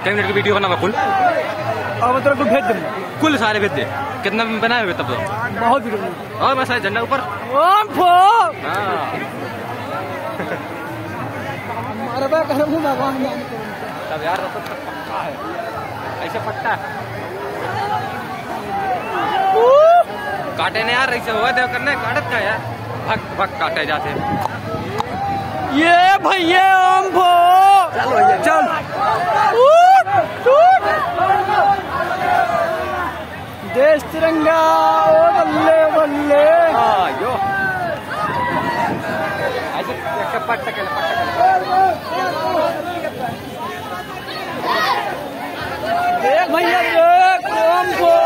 Minute की video बनावा कुल और तेरे को भेज दे, कुल सारे भेज दे। कितना बनाए हुए तब तो बहुत वीडियो। और बस झंडा ऊपर। ओम फो हाँ अरे बा कर मुंह भगवान तब यार तो पक्का है, ऐसे पट्टा काटे ने यार, ऐसे हुआ देव करने काटत का यार, भग भग काटे जाते। ये भैया ओम भो चल भैया चल। देश तिरंगा ओ बल्ले बल्ले। यो ऐसे पट्टा के देख भैया देख ओम भो।